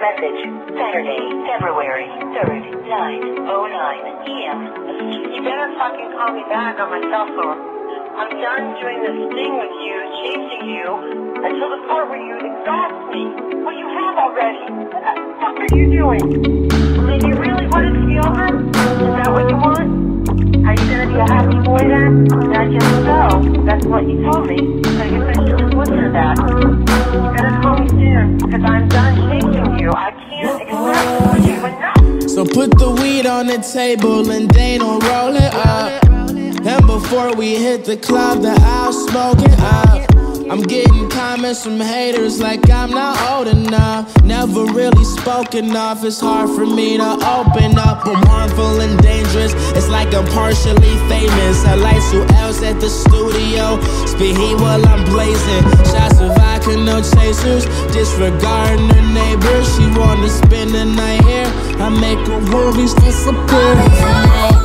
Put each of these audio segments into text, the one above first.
message. Saturday, February 3rd, 9:09 p.m. You better fucking call me back on my cell phone. I'm done doing this thing with you, chasing you, until the part where you exhaust me. Well, you have already. What the fuck are you doing? I mean, you really want it to be over? Is that what you want? Are you gonna be a happy boy then? I guess so. That's what you told me. So you better just listen to that. You better call me soon, because I'm done chasing you. I can't express you enough. So put the weed on the table and they don't roll it up. And before we hit the club, the house smoking up. I'm getting comments from haters like I'm not old enough. Never really spoken of, it's hard for me to open up. I'm harmful and dangerous, it's like I'm partially famous. I light you else at the studio, spit heat while I'm blazing. Shots of vodka, no chasers, disregarding her neighbors. She wanna spend the night here, I make her worries disappear.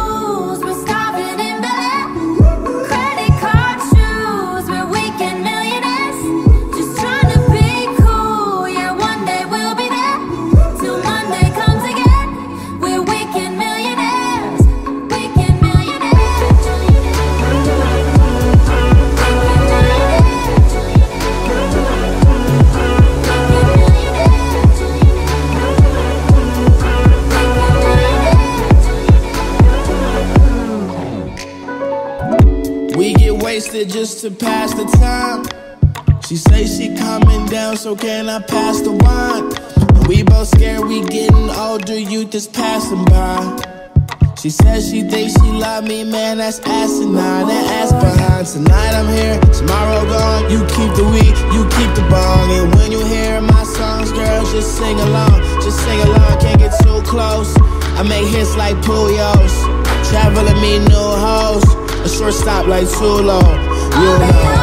Just to pass the time. She say she coming down, so can I pass the wine? And we both scared we getting older, youth is passing by. She says she thinks she love me, man, that's asinine. That ass behind. Tonight I'm here, tomorrow gone. You keep the weed, you keep the bong. And when you hear my songs, girls, just sing along. Just sing along, can't get too close. I make hits like Puyos, traveling me new hoes. A short stop like Tulo, you know.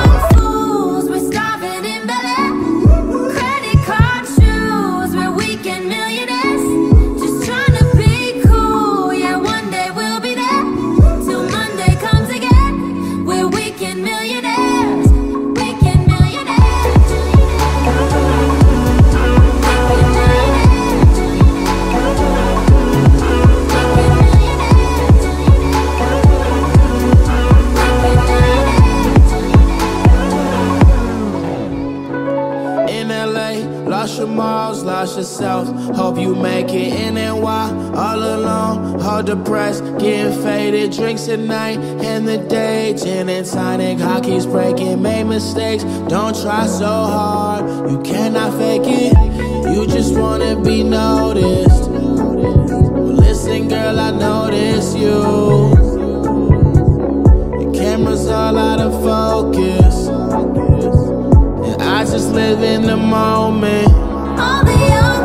Lost yourself, hope you make it in NY. All alone, all depressed, getting faded. Drinks at night and the day, gin and tonic. Hockey's breaking, made mistakes. Don't try so hard, you cannot fake it. You just wanna be noticed. Well, listen girl, I notice you. The camera's all out of focus, and I just live in the moment. All the